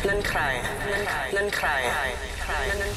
นั่นใครนั่นใครนั่น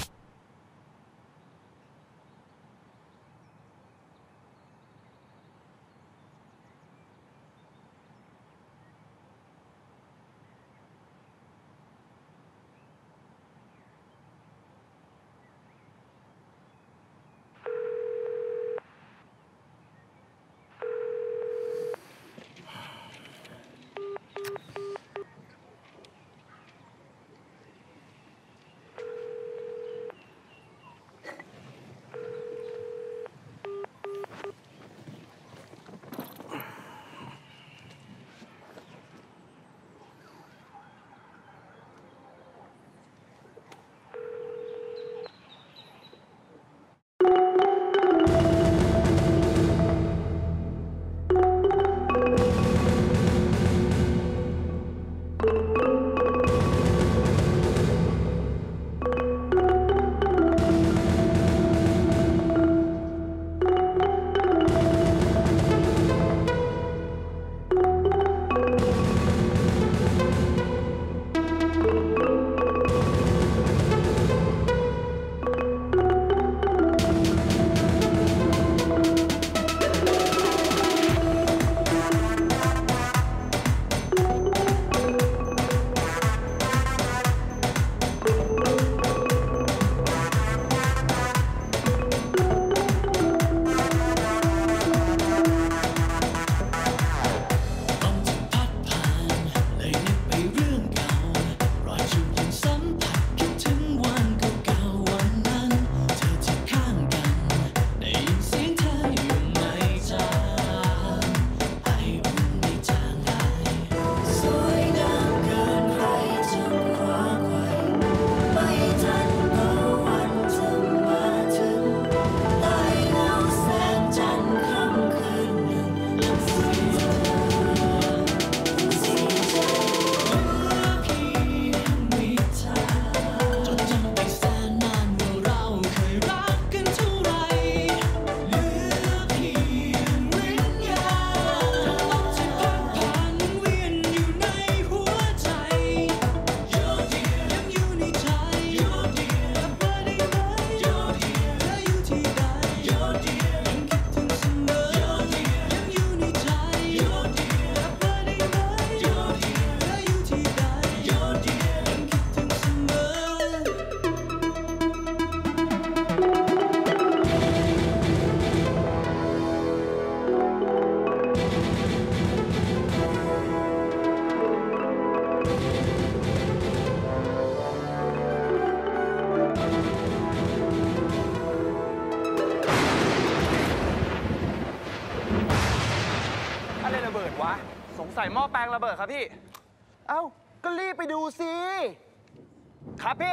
สงสัยหม้อแปลงระเบิดครับพี่เอ้าก็รีบไปดูสิครับพี่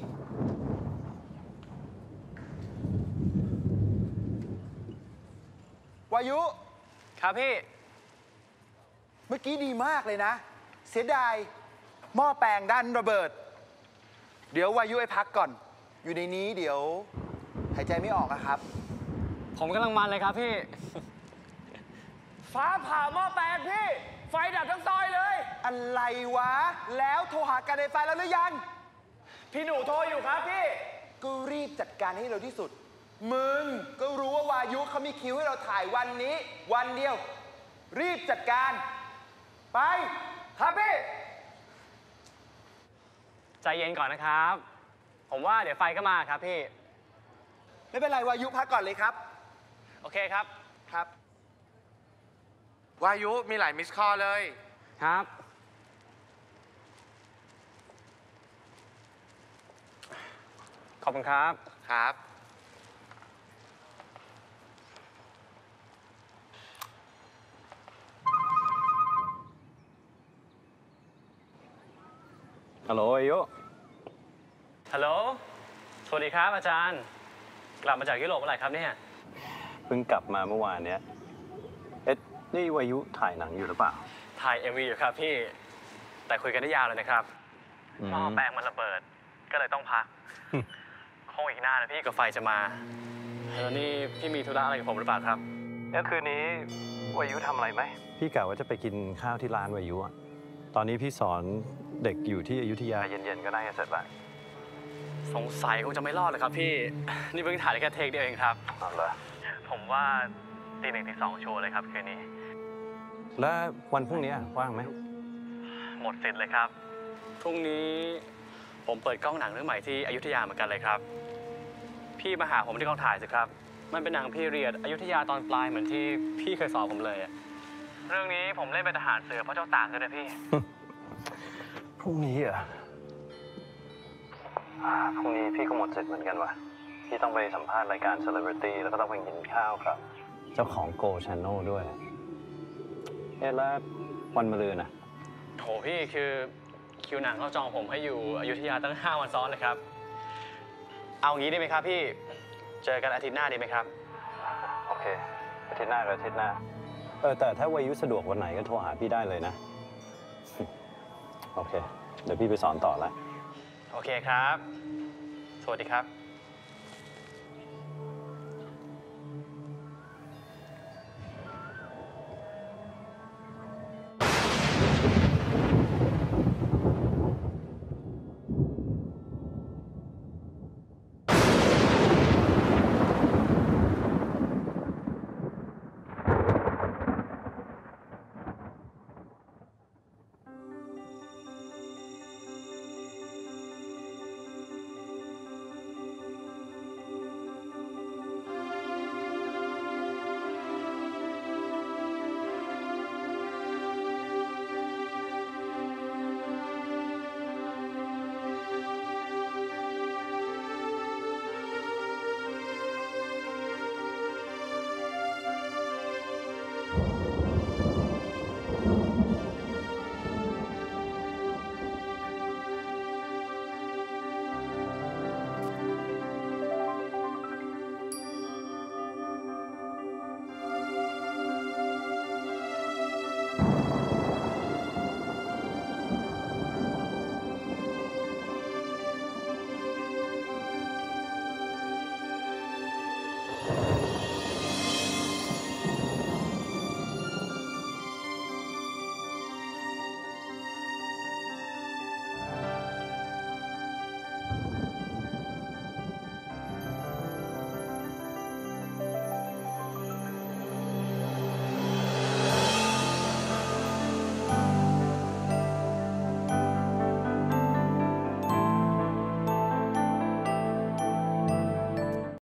วายุครับพี่เมื่อกี้ดีมากเลยนะเสียดายหม้อแปลงดันระเบิดเดี๋ยววายุไปพักก่อนอยู่ในนี้เดี๋ยวหายใจไม่ออกนะครับผมกำลังมันเลยครับพี่ฟ้าผ่าหม้อแปลงพี่ไฟดับทั้งซอยเลยอะไรวะแล้วโทรหาการไฟฟ้าแล้วหรือยังพี่หนูโทรอยู่ครับพี่ก็รีบจัดการให้เร็วที่สุดมึงก็รู้ว่าวายุเขามีคิวให้เราถ่ายวันนี้วันเดียวรีบจัดการไปครับพี่ใจเย็นก่อนนะครับผมว่าเดี๋ยวไฟก็มาครับพี่ไม่เป็นไรวายุพักก่อนเลยครับโอเคครับครับวายุมีหลายมิสคอลเลยครับขอบคุณครับครับฮัลโหลอายุฮัลโหลสวัสดีครับอาจารย์กลับมาจากยุโรปเมื่อไหร่ครับเนี่ยเพิ่งกลับมาเมื่อวานเนี้ยนี่วายุถ่ายหนังอยู่หรือเปล่าถ่าย MV อยู่ครับพี่แต่คุยกันได้ยาวเลยนะครับหม้อแปลงมันระเบิดก็เลยต้องพักคงอีกนานนะพี่กับไฟจะมาแล้วนี่พี่มีธุระอะไรกับผมหรือเปล่าครับแล้วคืนนี้วายุทำอะไรไหมพี่กะว่าจะไปกินข้าวที่ร้านวายุอะตอนนี้พี่สอนเด็กอยู่ที่อยุธยาเย็นๆก็น่าจะเสร็จละสงสัยคงจะไม่รอดเลยครับพี่ นี่เพิ่งถ่ายได้แค่เทคเดียวเองครับเอาละผมว่าตี 1 ตี 2โชว์เลยครับคืนนี้แล้ววันพรุ่งนี้ว่างไหมหมดสิทธิ์เลยครับ พรุ่งนี้ผมเปิดกล้องหนังเรื่องใหม่ที่อยุธยาเหมือนกันเลยครับ พี่มาหาผมที่กองถ่ายสิครับ มันเป็นหนังพีเรียดอยุธยาตอนปลายเหมือนที่พี่เคยสอนผมเลยอะเรื่องนี้ผมเล่นเป็นทหารเสือพระเจ้าตากด้วยนะพี่พรุ่งนี้เหรอพรุ่งนี้พี่ก็หมดสิทธิ์เหมือนกันว่ะ พี่ต้องไปสัมภาษณ์รายการ Celebrity แล้วก็ต้องไปกินข้าวกับเจ้าของ Go Channel ด้วยแล้ววันมะรืนนะโหพี่คือคิวหนังเขาจองผมให้อยู่อยุธยาตั้ง5 วันซ้อนเลยครับ เอางี้ได้ไหมครับพี่ เจอกันอาทิตย์หน้าดีไหมครับโอเคอาทิตย์หน้ากับอาทิตย์หน้าแต่ถ้าวายุสะดวกวันไหนก็โทรหาพี่ได้เลยนะ โอเค เดี๋ยวพี่ไปสอนต่อละโอเคครับ สวัสดีครับ